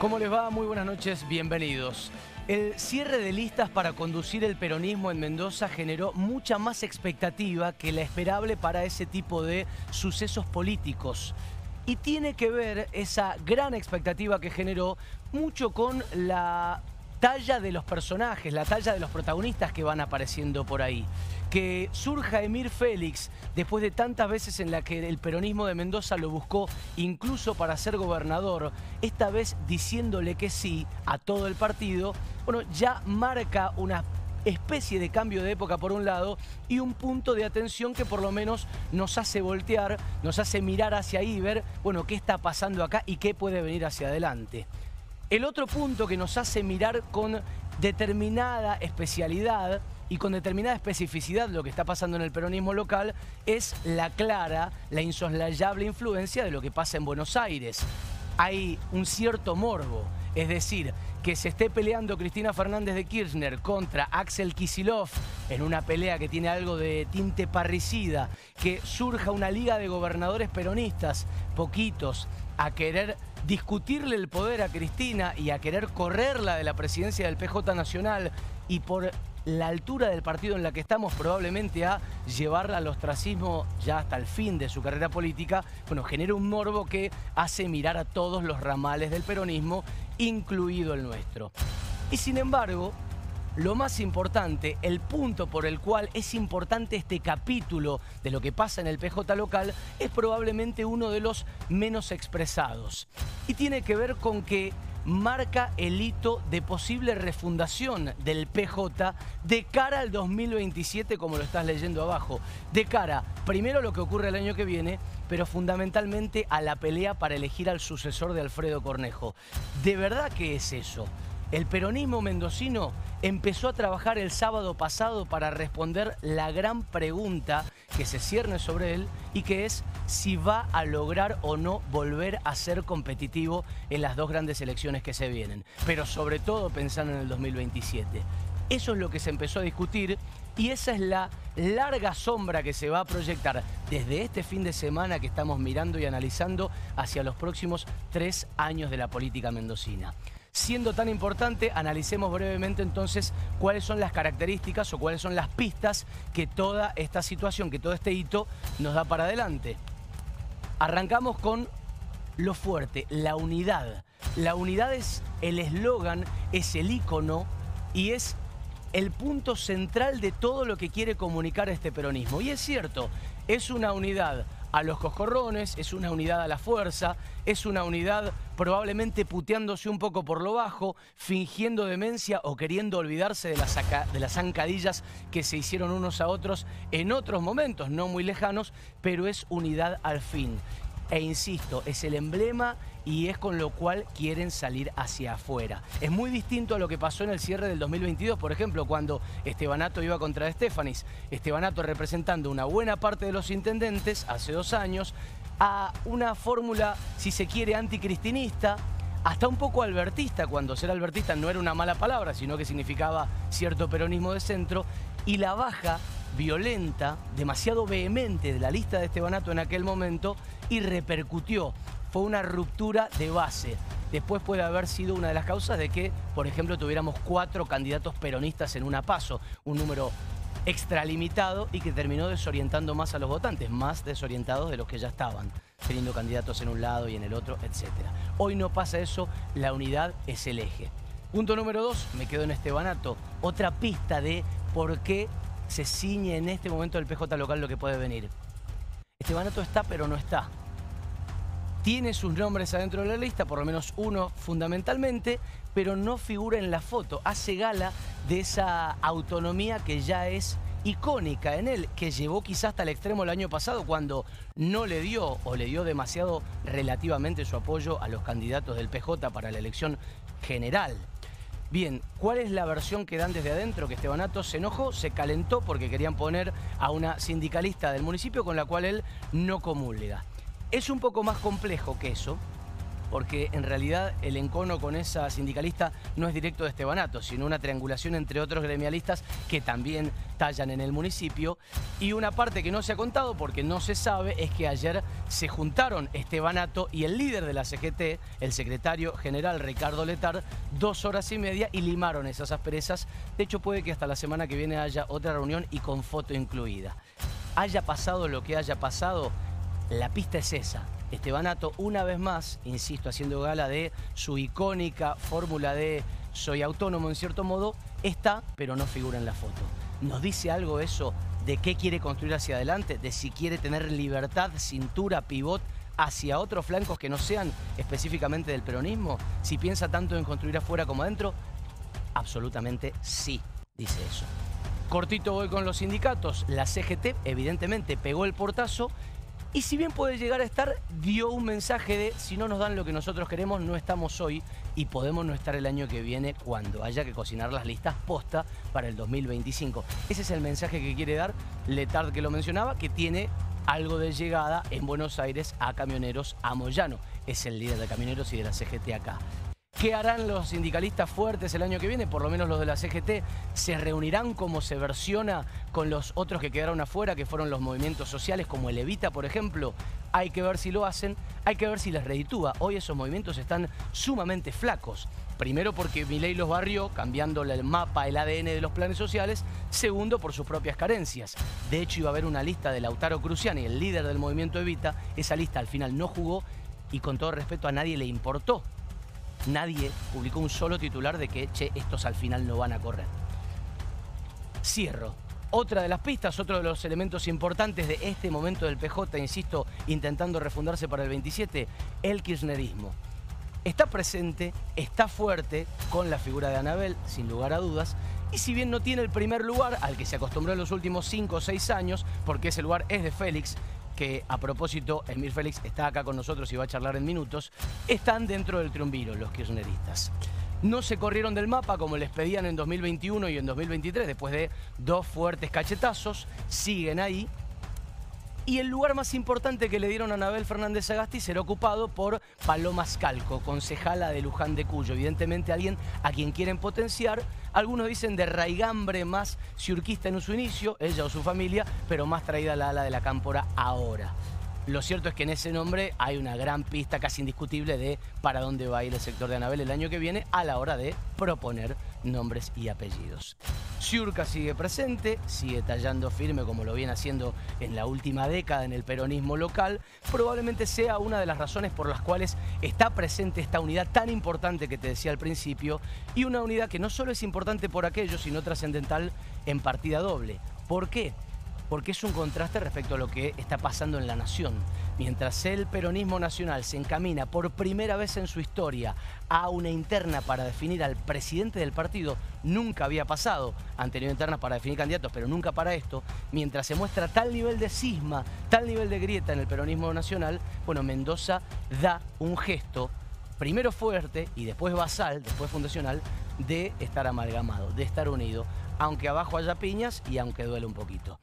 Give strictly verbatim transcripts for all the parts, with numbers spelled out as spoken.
¿Cómo les va? Muy buenas noches, bienvenidos. El cierre de listas para conducir el peronismo en Mendoza generó mucha más expectativa que la esperable para ese tipo de sucesos políticos. Y tiene que ver esa gran expectativa que generó mucho con la talla de los personajes, la talla de los protagonistas que van apareciendo por ahí. Que surja Emir Félix, después de tantas veces en la que el peronismo de Mendoza lo buscó incluso para ser gobernador, esta vez diciéndole que sí a todo el partido, bueno, ya marca una especie de cambio de época por un lado y un punto de atención que por lo menos nos hace voltear, nos hace mirar hacia ahí y ver, bueno, qué está pasando acá y qué puede venir hacia adelante. El otro punto que nos hace mirar con determinada especialidad y con determinada especificidad lo que está pasando en el peronismo local es la clara, la insoslayable influencia de lo que pasa en Buenos Aires. Hay un cierto morbo, es decir, que se esté peleando Cristina Fernández de Kirchner contra Axel Kicillof en una pelea que tiene algo de tinte parricida, que surja una liga de gobernadores peronistas, poquitos, a querer discutirle el poder a Cristina y a querer correrla de la presidencia del P J Nacional y por la altura del partido en la que estamos probablemente a llevarla al ostracismo ya hasta el fin de su carrera política, bueno, genera un morbo que hace mirar a todos los ramales del peronismo, incluido el nuestro. Y sin embargo, lo más importante, el punto por el cual es importante este capítulo de lo que pasa en el P J local, es probablemente uno de los menos expresados. Y tiene que ver con que marca el hito de posible refundación del P J de cara al dos mil veintisiete, como lo estás leyendo abajo. De cara, primero a lo que ocurre el año que viene, pero fundamentalmente a la pelea para elegir al sucesor de Alfredo Cornejo. ¿De verdad qué es eso? El peronismo mendocino empezó a trabajar el sábado pasado para responder la gran pregunta que se cierne sobre él y que es si va a lograr o no volver a ser competitivo en las dos grandes elecciones que se vienen. Pero sobre todo pensando en el dos mil veintisiete. Eso es lo que se empezó a discutir y esa es la larga sombra que se va a proyectar desde este fin de semana que estamos mirando y analizando hacia los próximos tres años de la política mendocina. Siendo tan importante, analicemos brevemente entonces cuáles son las características o cuáles son las pistas que toda esta situación, que todo este hito nos da para adelante. Arrancamos con lo fuerte, la unidad. La unidad es el eslogan, es el ícono y es el punto central de todo lo que quiere comunicar este peronismo. Y es cierto, es una unidad a los coscorrones, es una unidad a la fuerza, es una unidad probablemente puteándose un poco por lo bajo, fingiendo demencia o queriendo olvidarse de las, de las zancadillas que se hicieron unos a otros en otros momentos, no muy lejanos, pero es unidad al fin. E insisto, es el emblema y es con lo cual quieren salir hacia afuera. Es muy distinto a lo que pasó en el cierre del dos mil veintidós, por ejemplo, cuando Estevanato iba contra Estefanis. Estevanato representando una buena parte de los intendentes hace dos años, a una fórmula, si se quiere, anticristinista, hasta un poco albertista, cuando ser albertista no era una mala palabra, sino que significaba cierto peronismo de centro, y la baja violenta, demasiado vehemente de la lista de Estevanato en aquel momento y repercutió. Fue una ruptura de base. Después puede haber sido una de las causas de que, por ejemplo, tuviéramos cuatro candidatos peronistas en una PASO, un número extralimitado y que terminó desorientando más a los votantes, más desorientados de los que ya estaban, teniendo candidatos en un lado y en el otro, etcétera. Hoy no pasa eso, la unidad es el eje. Punto número dos, me quedo en Estevanato. Otra pista de por qué se ciñe en este momento el P J local lo que puede venir. Estevanato está, pero no está. Tiene sus nombres adentro de la lista, por lo menos uno fundamentalmente, pero no figura en la foto. Hace gala de esa autonomía que ya es icónica en él, que llevó quizás hasta el extremo el año pasado cuando no le dio o le dio demasiado relativamente su apoyo a los candidatos del P J para la elección general. Bien, ¿cuál es la versión que dan desde adentro? Que Estevanato se enojó, se calentó porque querían poner a una sindicalista del municipio con la cual él no comulga. Es un poco más complejo que eso, porque en realidad el encono con esa sindicalista no es directo de Estevanato, sino una triangulación entre otros gremialistas que también tallan en el municipio. Y una parte que no se ha contado porque no se sabe es que ayer se juntaron Estevanato y el líder de la C G T, el secretario general Ricardo Letard, dos horas y media y limaron esas asperezas. De hecho, puede que hasta la semana que viene haya otra reunión y con foto incluida. Haya pasado lo que haya pasado, la pista es esa. Estevanato, una vez más, insisto, haciendo gala de su icónica fórmula de soy autónomo en cierto modo, está, pero no figura en la foto. ¿Nos dice algo eso de qué quiere construir hacia adelante? De si quiere tener libertad, cintura, pivot hacia otros flancos que no sean específicamente del peronismo? Si piensa tanto en construir afuera como adentro, absolutamente sí, dice eso. Cortito voy con los sindicatos. La C G T evidentemente pegó el portazo y si bien puede llegar a estar, dio un mensaje de si no nos dan lo que nosotros queremos, no estamos hoy y podemos no estar el año que viene cuando haya que cocinar las listas posta para el dos mil veinticinco. Ese es el mensaje que quiere dar Letard, que lo mencionaba, que tiene algo de llegada en Buenos Aires a Camioneros, a Moyano. Es el líder de Camioneros y de la C G T acá. ¿Qué harán los sindicalistas fuertes el año que viene? Por lo menos los de la C G T. ¿Se reunirán como se versiona con los otros que quedaron afuera, que fueron los movimientos sociales, como el Evita, por ejemplo? Hay que ver si lo hacen, hay que ver si les reditúa. Hoy esos movimientos están sumamente flacos. Primero porque Milei los barrió, cambiándole el mapa, el A D N de los planes sociales. Segundo, por sus propias carencias. De hecho, iba a haber una lista de Lautaro Cruciani, el líder del movimiento Evita. Esa lista al final no jugó y, con todo respeto, a nadie le importó. Nadie publicó un solo titular de que, che, estos al final no van a correr. Cierro. Otra de las pistas, otro de los elementos importantes de este momento del P J, insisto, intentando refundarse para el veintisiete, el kirchnerismo. Está presente, está fuerte con la figura de Anabel, sin lugar a dudas, y si bien no tiene el primer lugar al que se acostumbró en los últimos cinco o seis años, porque ese lugar es de Félix, que a propósito, Emir Félix está acá con nosotros y va a charlar en minutos, están dentro del triunviro los kirchneristas. No se corrieron del mapa como les pedían en dos mil veintiuno y en dos mil veintitrés, después de dos fuertes cachetazos, siguen ahí. Y el lugar más importante que le dieron a Anabel Fernández Sagasti será ocupado por Paloma Scalco, concejala de Luján de Cuyo. Evidentemente alguien a quien quieren potenciar. Algunos dicen de raigambre más ciurquista en su inicio, ella o su familia, pero más traída a la ala de la cámpora ahora. Lo cierto es que en ese nombre hay una gran pista casi indiscutible de para dónde va a ir el sector de Anabel el año que viene a la hora de proponer nombres y apellidos. Ciurca sigue presente, sigue tallando firme como lo viene haciendo en la última década en el peronismo local. Probablemente sea una de las razones por las cuales está presente esta unidad tan importante que te decía al principio, y una unidad que no solo es importante por aquello, sino trascendental en partida doble. ¿Por qué? Porque es un contraste respecto a lo que está pasando en la nación. Mientras el peronismo nacional se encamina por primera vez en su historia a una interna para definir al presidente del partido, nunca había pasado, han tenido internas para definir candidatos, pero nunca para esto, mientras se muestra tal nivel de cisma, tal nivel de grieta en el peronismo nacional, bueno, Mendoza da un gesto, primero fuerte y después basal, después fundacional, de estar amalgamado, de estar unido, aunque abajo haya piñas y aunque duele un poquito.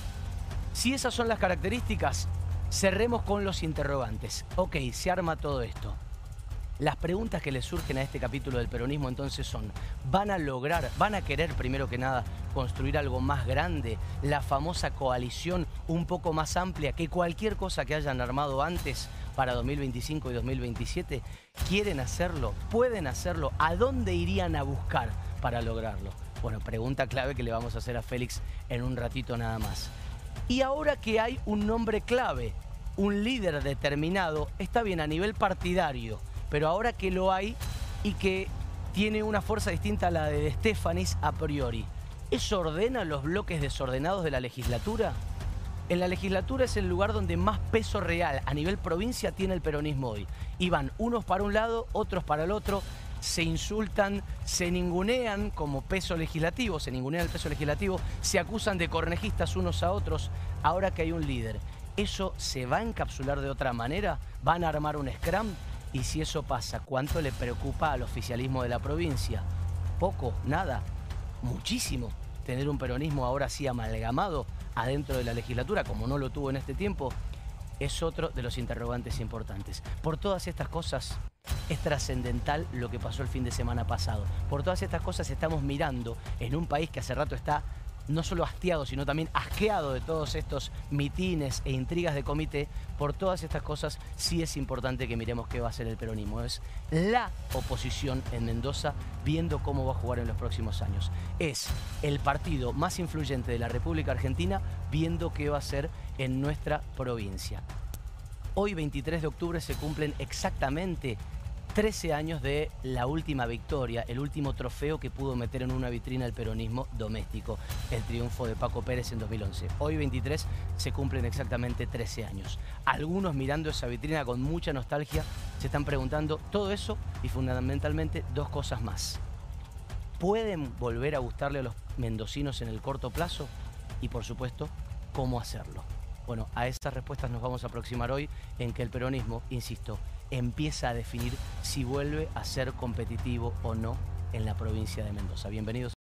Si esas son las características, cerremos con los interrogantes. Ok, se arma todo esto. Las preguntas que le surgen a este capítulo del peronismo entonces son, ¿van a lograr, van a querer primero que nada construir algo más grande? La famosa coalición un poco más amplia que cualquier cosa que hayan armado antes para dos mil veinticinco y dos mil veintisiete. ¿Quieren hacerlo? ¿Pueden hacerlo? ¿A dónde irían a buscar para lograrlo? Bueno, pregunta clave que le vamos a hacer a Félix en un ratito nada más. Y ahora que hay un nombre clave, un líder determinado, está bien a nivel partidario, pero ahora que lo hay y que tiene una fuerza distinta a la de De Stéfanis a priori, ¿eso ordena los bloques desordenados de la legislatura? En la legislatura es el lugar donde más peso real a nivel provincia tiene el peronismo hoy. Y van unos para un lado, otros para el otro, se insultan, se ningunean como peso legislativo, se ningunean el peso legislativo, se acusan de cornejistas unos a otros. Ahora que hay un líder, ¿eso se va a encapsular de otra manera? ¿Van a armar un scrum? Y si eso pasa, ¿cuánto le preocupa al oficialismo de la provincia? ¿Poco? ¿Nada? Muchísimo. Tener un peronismo ahora sí amalgamado adentro de la legislatura, como no lo tuvo en este tiempo, es otro de los interrogantes importantes. Por todas estas cosas, Es trascendental lo que pasó el fin de semana pasado. Por todas estas cosas estamos mirando en un país que hace rato está no solo hastiado, sino también asqueado de todos estos mitines e intrigas de comité. Por todas estas cosas sí es importante que miremos qué va a hacer el peronismo. Es la oposición en Mendoza viendo cómo va a jugar en los próximos años. Es el partido más influyente de la República Argentina viendo qué va a hacer en nuestra provincia. Hoy, veintitrés de octubre, se cumplen exactamente trece años de la última victoria, el último trofeo que pudo meter en una vitrina el peronismo doméstico, el triunfo de Paco Pérez en dos mil once. Hoy, veintitrés, se cumplen exactamente trece años. Algunos, mirando esa vitrina con mucha nostalgia, se están preguntando todo eso y fundamentalmente dos cosas más. ¿Pueden volver a gustarle a los mendocinos en el corto plazo? Y por supuesto, ¿cómo hacerlo? Bueno, a esas respuestas nos vamos a aproximar hoy, en que el peronismo, insisto, empieza a definir si vuelve a ser competitivo o no en la provincia de Mendoza. Bienvenidos.